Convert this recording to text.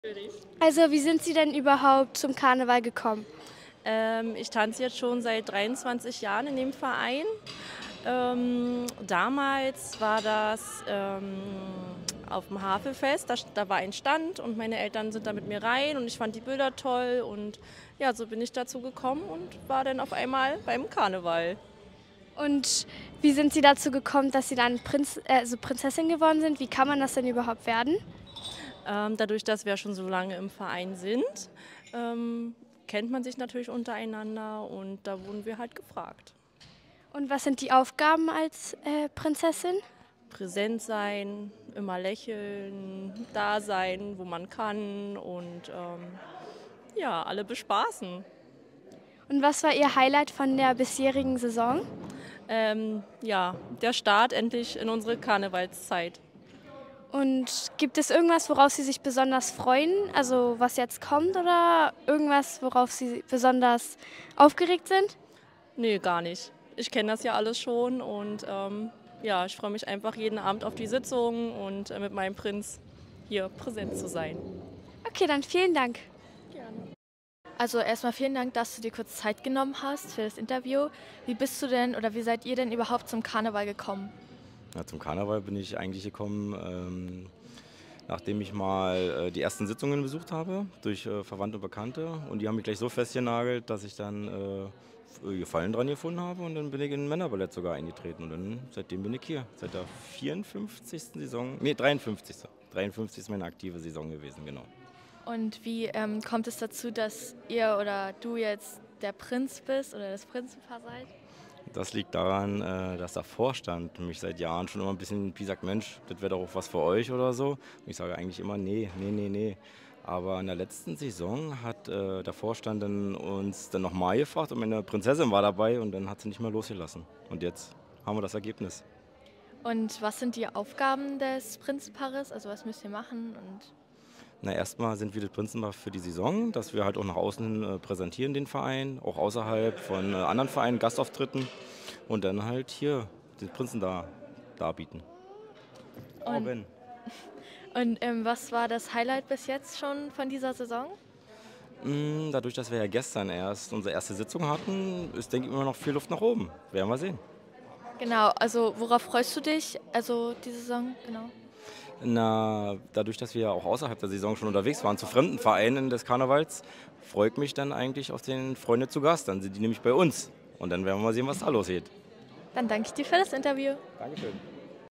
Also, wie sind Sie denn überhaupt zum Karneval gekommen? Ich tanze jetzt schon seit 23 Jahren in dem Verein. Damals war das auf dem Havelfest, da war ein Stand und meine Eltern sind da mit mir rein und ich fand die Bilder toll und ja, so bin ich dazu gekommen und war dann auf einmal beim Karneval. Und wie sind Sie dazu gekommen, dass Sie dann Prinzessin geworden sind? Wie kann man das denn überhaupt werden? Dadurch, dass wir schon so lange im Verein sind, kennt man sich natürlich untereinander und da wurden wir halt gefragt. Und was sind die Aufgaben als Prinzessin? Präsent sein, immer lächeln, da sein, wo man kann und ja, alle bespaßen. Und was war Ihr Highlight von der bisherigen Saison? Ja, der Start endlich in unsere Karnevalszeit. Und gibt es irgendwas, worauf Sie sich besonders freuen? Also was jetzt kommt oder irgendwas, worauf Sie besonders aufgeregt sind? Nee, gar nicht. Ich kenne das ja alles schon und ja, ich freue mich einfach jeden Abend auf die Sitzung und mit meinem Prinz hier präsent zu sein. Okay, dann vielen Dank. Gerne. Also erstmal vielen Dank, dass du dir kurz Zeit genommen hast für das Interview. Wie bist du denn oder wie seid ihr denn überhaupt zum Karneval gekommen? Ja, zum Karneval bin ich eigentlich gekommen, nachdem ich mal die ersten Sitzungen besucht habe durch Verwandte und Bekannte. Und die haben mich gleich so festgenagelt, dass ich dann Gefallen dran gefunden habe. Und dann bin ich in ein Männerballett sogar eingetreten. Und dann, seitdem bin ich hier. Seit der 54. Saison, nee, 53. 53 ist meine aktive Saison gewesen, genau. Und wie kommt es dazu, dass ihr oder du jetzt der Prinz bist oder das Prinzenpaar seid? Das liegt daran, dass der Vorstand mich seit Jahren schon immer ein bisschen wie sagt, Mensch, das wäre doch auch was für euch oder so. Und ich sage eigentlich immer, nee, nee, nee, nee. Aber in der letzten Saison hat der Vorstand dann uns dann nochmal gefragt und meine Prinzessin war dabei und dann hat sie nicht mehr losgelassen. Und jetzt haben wir das Ergebnis. Und was sind die Aufgaben des Prinzenpaares? Also was müsst ihr machen? Und Na, erstmal sind wir das Prinzenpaar für die Saison, dass wir halt auch nach außen hin präsentieren, den Verein, auch außerhalb von anderen Vereinen, Gastauftritten und dann halt hier den Prinzen darbieten. und, Robin. und was war das Highlight bis jetzt schon von dieser Saison? Dadurch, dass wir ja gestern erst unsere erste Sitzung hatten, ist, denke ich, immer noch viel Luft nach oben. Werden wir sehen. Genau, also worauf freust du dich? Also die Saison, genau. Na, dadurch, dass wir ja auch außerhalb der Saison schon unterwegs waren, zu fremden Vereinen des Karnevals, freue ich mich dann eigentlich auf den Freunde zu Gast. Dann sind die nämlich bei uns. Und dann werden wir mal sehen, was da losgeht. Dann danke ich dir für das Interview. Dankeschön.